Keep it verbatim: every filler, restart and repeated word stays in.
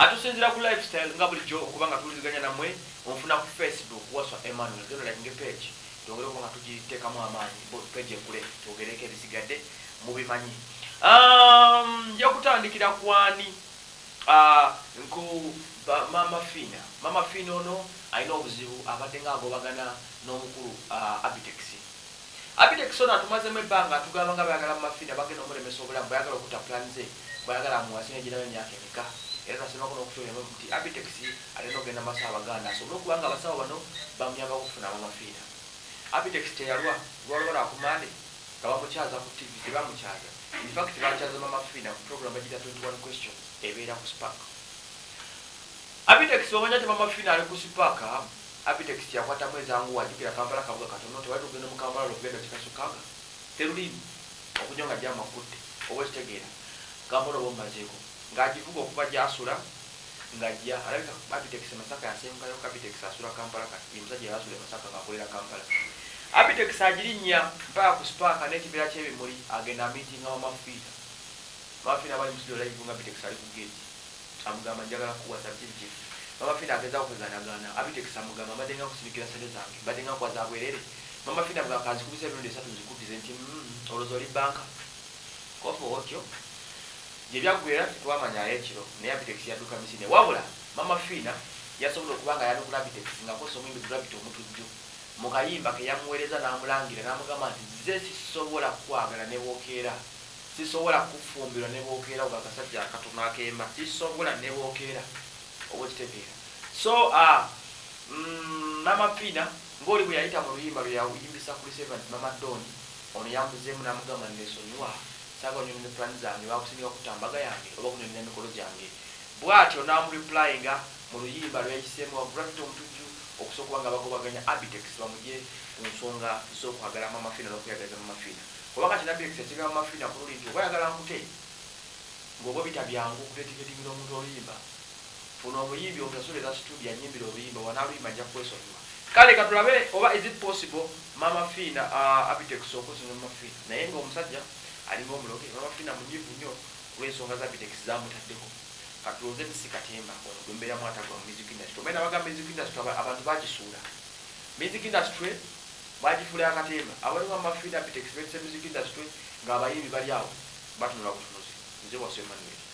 atusinzira ku lifestyle nga bulijjo okuba nga tuliziganya namwe onfuna ku Facebook waswa Emmanuel geno like page tongere okuba nga tugiteekamu amaanyi page ekule twogereko ebisigadde mubimanyi. Um, nja kutandikira kwani uh, nku Mama Fina. Mama Fina ono alina obuzibu abadde nga agobagana n'omukulu uh, Abitex. Abitex ono atumazemu ebbanga atugamba nga bayagala Mama Fina bagenda omulemesa obulamu bayagala okuta plan ze bayagala amuwasine egirayo emyaka emeka era tasemako n'okutolera nti Abitex alina ogenda mu basawo Abaganda asobole okuba nga abasawo bano bamuyamba okufuna Mama Fina. Abitex teyalwa lwalwala ku Monday nga bamukyaza ku T V tebamukyaza. In fact bakyaza Mama Fina ku program bagita twenty-one questions ebeera ku Spark. Abitex wamanya te Mama Fina ali ku Spark. Abitex yakwata mwezi angu wajikira Kampala kabuga katono tewali kugenda mu Kampala lokugenda kikasukaga terulimi okunyonga jama kutte obwetegeera Kampala bombazeko ngajivuga okuba jasula ngajja alabika Abitex Masaka yasemkayo Abitex asula Kampala kati msaje yasula Masaka ngakolera Kampala. Abitex ajirinya mpaka ku Spark n'ekibira ky'ebimuli agenda meeting wa Mama Fina. Mama Fina bali musiro live nga Abitex ali ku gate amugamba njagala kuwa subject. Mama Fina ageza okuganagana Abitex amugamba badenga kusibikira sente zange badenga kwa zabwerere. Mama Fina bwa kazi kubisa ebintu esatu zikubize nti mm, olozoli banka kofo okyo je byagwera twamanya ekiro ne Abitex yaduka misine wabula Mama Fina yasobola okubanga yanukula Abitex nga koso mwimbi gravity omutujju mukayimba ke yamuwereza namulangira namugamba nti ze sisobola kwagala ne bokeera sisobola kufumbirwa ne bokeera obakasajja akatona akemba sisobola ne bokeera obutitegeera. So ah uh, mm, Mama Fina ngoli bwe yayita mu luyimba lwe yayimbisa ku seventh Mama Doni ono yamuzemu namugamba nesonyiwa saga onyo ne plan zange bakusinga kutambaga yange oba kunene emikolo gyange bwatyo namureplyinga mu luyimba lwe yayisemu wa gravity omutujju okusokuba nga bagobaganya Abitex bamuje ku nsonga z'okwagala Mama Fina n'okuyagaliza Mama Fina kubanga kina Abitex ekigamba Mama Fina ku luli nti obayagala nkute ng'oba bitabyangu kuteteketingina omuntu oluyimba funa obuyimbi omusasuleza studio anyimbira obuyimba wanaluyimba ajja kwesonyiwa kale katulabe oba is it possible Mama Fina uh, Abitex okusinga Mama Fina naye ng'omusajja alinga omuloge Mama Fina munyivu nnyo olw'ensonga za Abitex zamutaddeko katuloze bisikatemba ono gwembeera mwata gwa music industry omena baga music industry abantu bagisuula music industry bagifuula akatemba abali Mama Fina Abitex betse music industry ng'abayimbi bali awo batunula butunuzi nze wasema nwe